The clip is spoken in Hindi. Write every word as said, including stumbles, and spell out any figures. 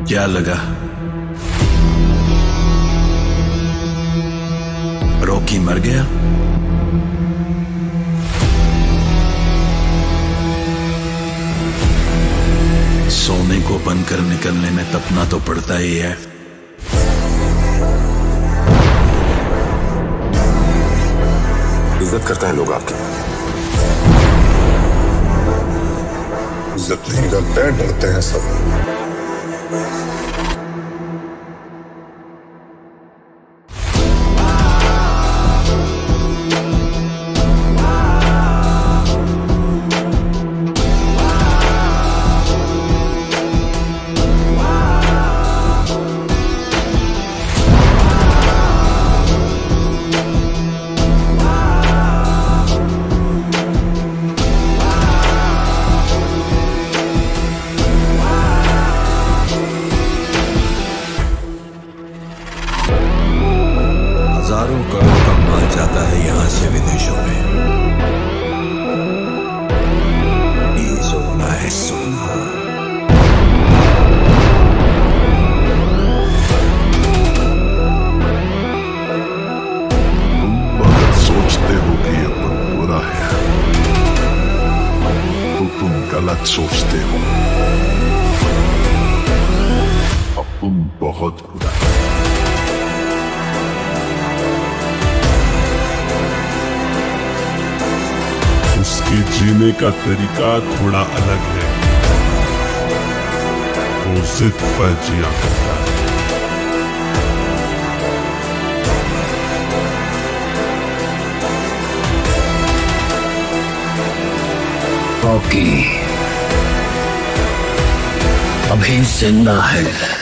क्या लगा? रॉकी मर गया? सोने को बनकर निकलने में तपना तो पड़ता ही है। इज्जत करते हैं लोग आपकी। इज्जत नहीं करते, डरते हैं सब। हजारों करोड़ का माल जाता है यहां से विदेशों में। ये सोना है सोना। तुम बहुत सोचते हो कि ये बहुत बुरा है, तो तुम गलत सोचते हो। अब तुम बहुत बुरा है। उसके जीने का तरीका थोड़ा अलग है। वो जिद पर जिया करता है। रॉकी अभी जिंदा है।